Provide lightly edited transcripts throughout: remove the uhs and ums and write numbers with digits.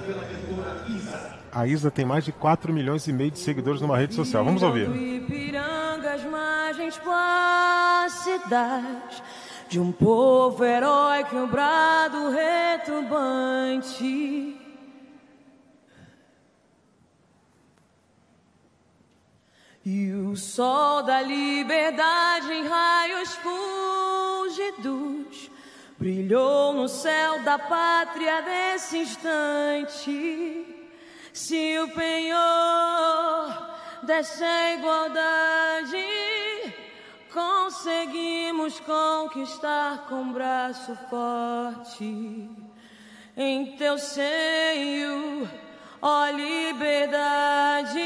A Isa tem mais de 4,5 milhões de seguidores numa rede social. Vamos ouvir. Ipirangas, margens plácidas de um povo heróico e um brado retumbante. E o sol da liberdade em raios fúlgidos brilhou no céu da pátria desse instante. Se o penhor dessa igualdade conseguimos conquistar com braço forte, em teu seio, ó liberdade,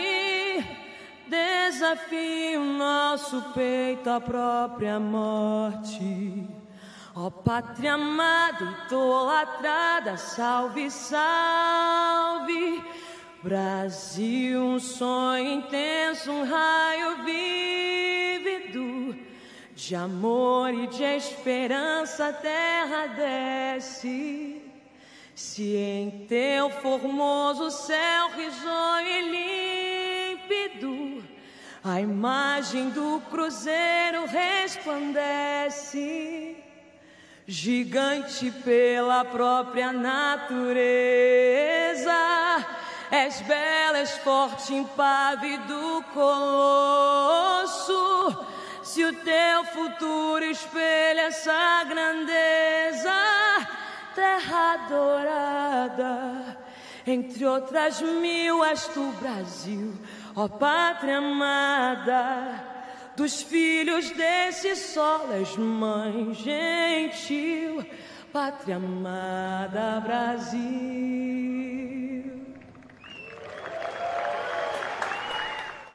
desafio nosso peito à própria morte. Ó pátria amada, idolatrada, salve, salve. Brasil, um sonho intenso, um raio vívido de amor e de esperança a terra desce. Se em teu formoso céu risonho e límpido a imagem do cruzeiro resplandece, gigante pela própria natureza, és bela, és forte, impávido colosso. Se o teu futuro espelha essa grandeza, terra dourada, entre outras mil és tu, Brasil, ó pátria amada, dos filhos desse sol és mãe gentil, pátria amada, Brasil.